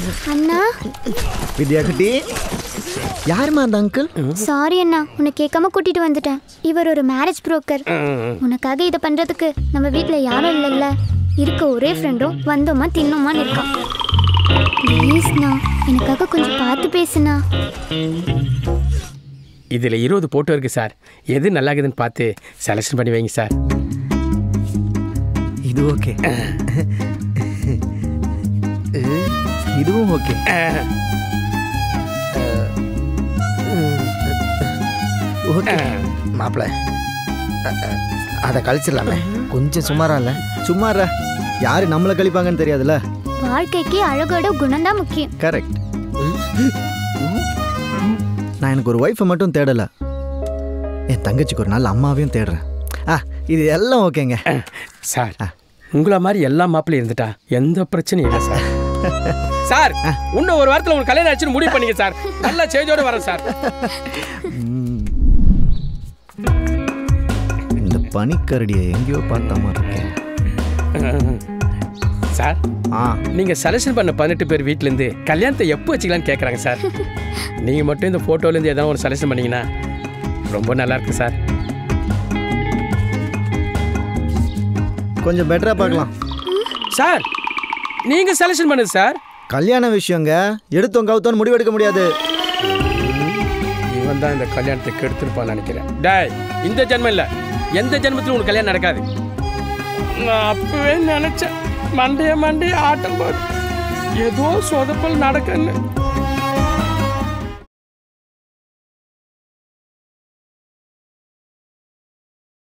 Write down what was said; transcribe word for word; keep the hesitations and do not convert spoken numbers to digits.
அண்ணா வித்யா குட்டி யாருமா அந்த அங்கிள்? சாரி அண்ணா, உன்னை கேட்காம கூட்டிட்டு வந்துட்டேன். இவர் ஒரு மேரேஜ் புரோக்கர். உனக்காக இதை பண்றதுக்கு நம்ம வீட்டுல யாரும் இல்லைல்ல, இருக்க ஒரே ஃப்ரெண்டும் வந்தோமா தின்னோமான்னு இருக்கான். ப்ளீஸ்ண்ணா, எனக்காக கொஞ்சம் பார்த்து பேசுண்ணா. இதில் இருபது போட்டோ இருக்கு சார். எது நல்லா இருக்குதுன்னு பார்த்து செலக்ஷன் பண்ணி வைங்க சார். இது ஓகே, இதுவும் ஓகே. ஓகே மாப்பிள்ள, அதை கழிச்சிடலாமே. கொஞ்சம் சுமாரா இல்லை? சுமாரா யாரு நம்மளை கழிப்பாங்கன்னு தெரியாதுல்ல. வாழ்க்கைக்கு அழகோட குணம் தான் முக்கியம். கரெக்ட். நான் எனக்கு ஒரு ஒய்ஃபை மட்டும் தேடல, என் தங்கச்சிக்கு ஒரு நாள் அம்மாவையும் தேடுறேன். ஆ இது எல்லாம் ஓகேங்க சார். உங்களை மாதிரி எல்லா மாப்பிள்ளையும் இருந்துட்டா எந்த பிரச்சனையும் இல்லை சார். சார் இன்னும் ஒரு வாரத்தில் உங்களுக்கு கல்யாணம் ஆச்சுன்னு முடிவு பண்ணிங்க சார். நல்லா சேஞ்சோட வரேன் சார். இந்த பனிக்கரடியை எங்கேயோ பார்த்த மாதிரி இருக்கேன் சார். ஆ நீங்கள் செலக்ஷன் பண்ண பதினெட்டு பேர் வீட்டிலேருந்து கல்யாணத்தை எப்போ வச்சுக்கலான்னு கேட்குறாங்க சார். நீங்கள் மட்டும் இந்த ஃபோட்டோலேருந்து எதாவது ஒரு செலக்ஷன் பண்ணிங்கன்னா ரொம்ப நல்லா இருக்கு சார். கொஞ்சம் பெட்டராக பார்க்கலாம் சார். நீங்கள் செலக்ஷன் பண்ணுது சார். கல்யாண விஷயங்க, எடுத்தோம் கவுத்தோன்னு முடிவெடுக்க முடியாது. இவன் தான் இந்த கல்யாணத்தை கெடுத்துருப்பான்னு நினைக்கிறேன். டேய், இந்த ஜென்மம் இல்லை, எந்த ஜென்மத்திலும் உங்களுக்கு கல்யாணம் நடக்காது. நான் அப்பவே நினைச்சேன், மண்டைய மண்டைய ஆட்டம் போது ஏதோ சொதப்பல் நடக்குன்னு.